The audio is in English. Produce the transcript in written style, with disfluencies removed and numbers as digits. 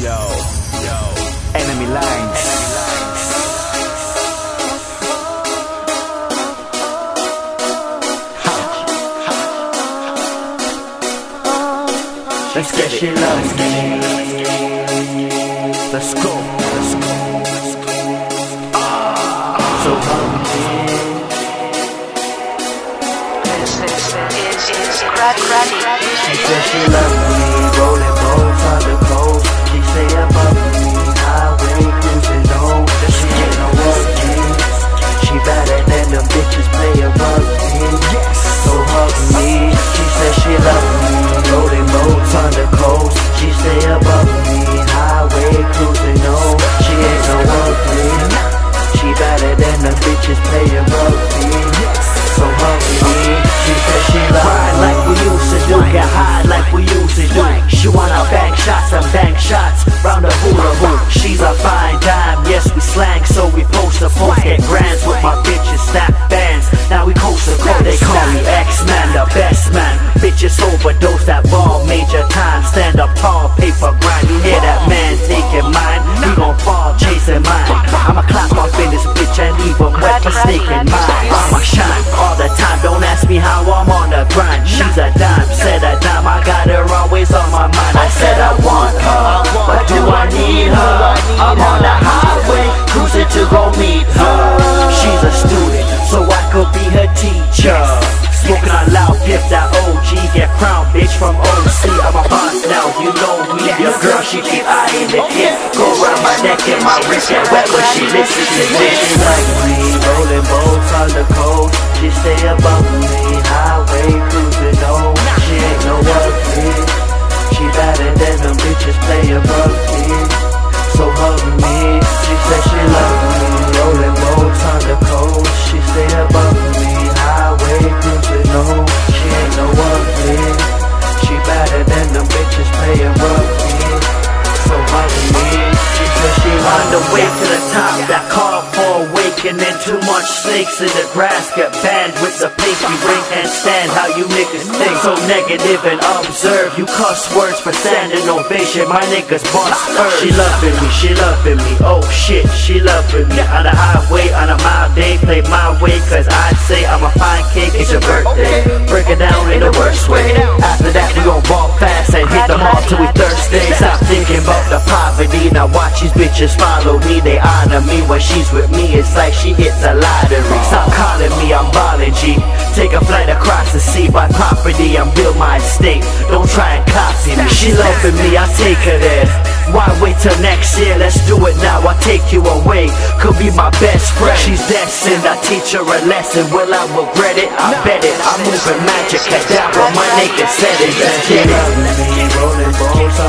Enemy lines. Let's get it. She loves me. Let's go. So hungry. She said she loves me. Rolling boats on the coast. She say above me. Highway cruising on. She ain't no working. She better than them bitches play above me. So hug me. She said she loves me. Rolling boats on the coast. She stay above me. Highway cruising on. She ain't no working. She better than them bitches play above me. So hug me. She said she loves me. Ride like we used to do. Get high like we used to do. She wanna bank shots and bank shots round the hula hoop. She's a fine dime. Yes, we slang, so we post a post. Get grands with my bitches, snap bands. Now we coast to coast. They call me X-Man, the best man. Bitches overdose that ball, major time. Stand up tall, paper grind. You hear that man taking mine? He gon' fall chasing mine. I'ma clap off in this bitch and leave him wet for sneaking mine. I'ma shine all the time. Don't ask me how I'm on the grind. She's a dime, said a dime. I got her always on my mind. I said I want her, but do I need her? I'm on the highway, cruising to go meet her. She's a student, so I could be her teacher. Smoking on loud, pip that OG. Get crowned, bitch, from OC. I'm a boss now, you know me. Your girl, she keep eyeing the kid. Go around my neck and my wrist get wet when she listens to this. She like me, rolling boats on the coast. She stay above me, highway cruising on. She ain't no working. She better than them bitches play above me. So hug me. She said she love me, rolling boats on the coast. She stay above me, highway cruising on. She ain't no working. She better than them bitches play above me. So hug me. She said she on the way to the top. That call for awakening. Too much snakes in the grass. Get banned with the pace we bring. Can't stand how you niggas think. So negative and observe. You cuss words for standing ovation. My niggas bust earth. She loving me, she loving me. Oh shit, she loving me. On the highway, on a mild day. Play my way, cause I say I'm a fine cake. It's your birthday. Break it down in the worst way. After that we gon' walk fast and hit them all till we thirsty. Stop thinking about the poverty. Now watch these bitches follow me. They honor me when she's with me. It's like she hits a lottery. Stop calling me, I'm ballin' G. Take a flight across the sea. Buy property and build my estate. Don't try and copy me. She loving me, I take her there. Why wait till next year? Let's do it now, I'll take you away. Could be my best friend. She's destined, I teach her a lesson. Will I regret it? I bet it. I'm moving magic, cadabra, my nigga said it. Let's get it. Rolling balls